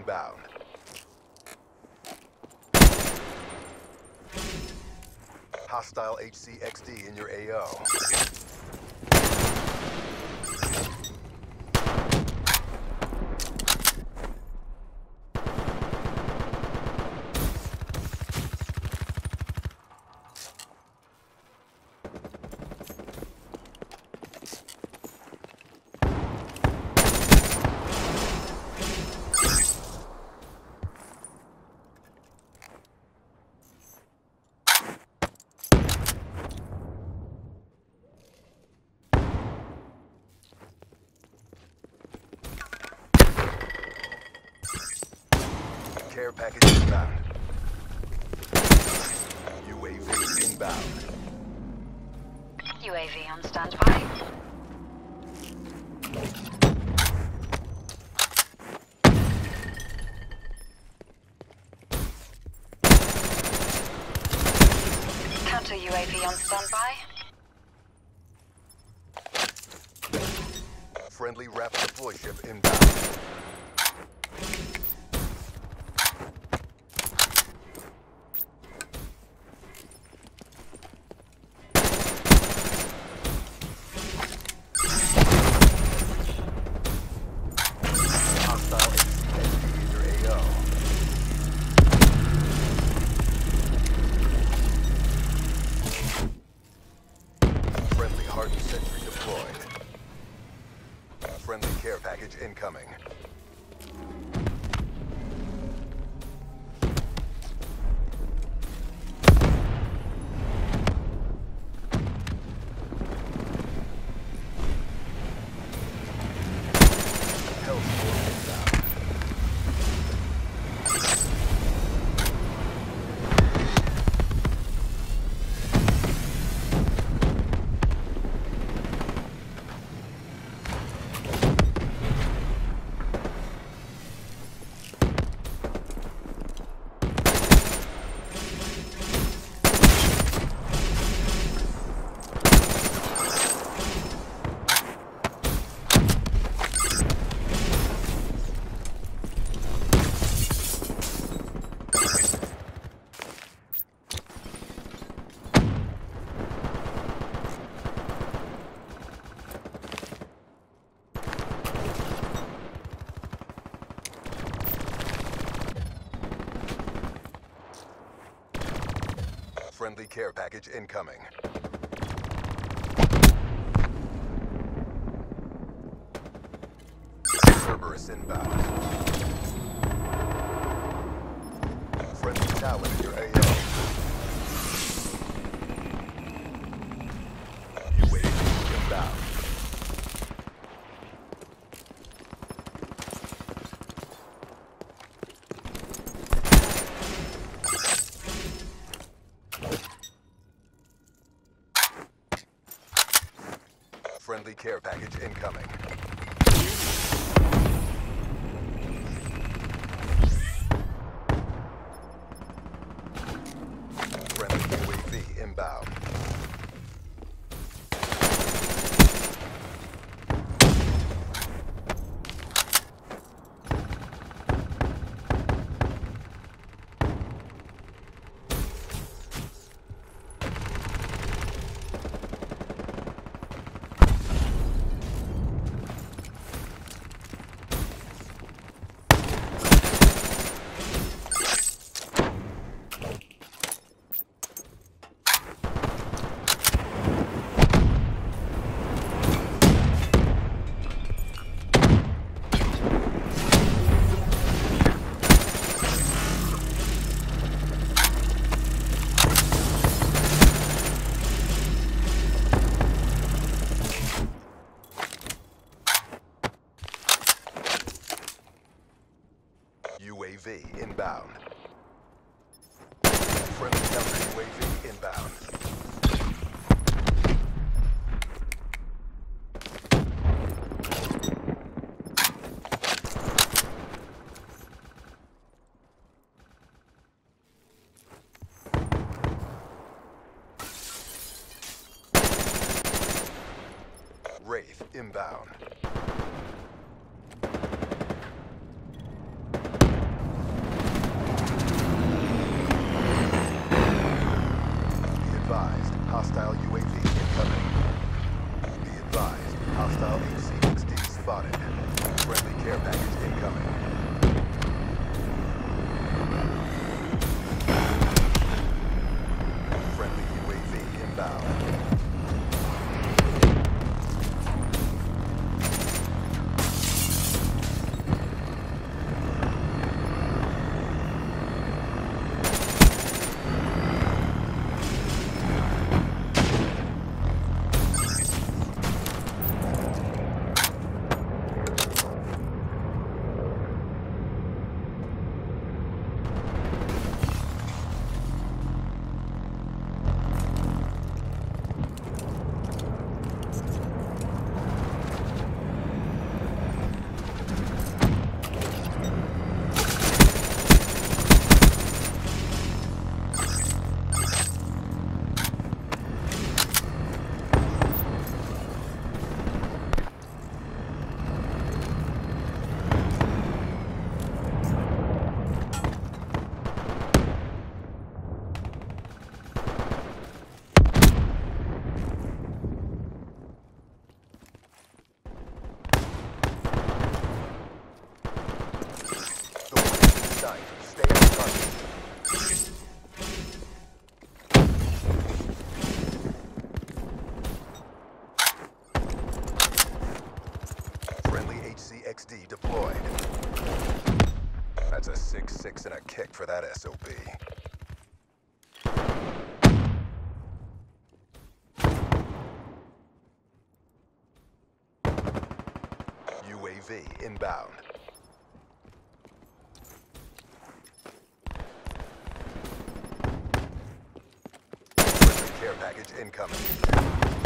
inbound. Hostile HCXD in your AO. Care package inbound. UAV inbound. UAV on standby. Counter UAV on standby. Friendly rapid deploy ship inbound. Hardened sentry deployed. Friendly care package incoming. Hellstorm inbound. Friendly care package incoming. Cerberus inbound. Friendly Talon in your AO. UAV inbound. Friendly care package incoming. Friendly UAV inbound. UAV inbound. Friendly counter UAV inbound. Wraith inbound. Hostile UAV incoming. Be advised, hostile HCXD spotted. Friendly care package incoming. Friendly UAV inbound. Stay on target. Friendly HCXD deployed. That's a 6-6 and a kick for that SOB. UAV inbound. Friendly care package incoming.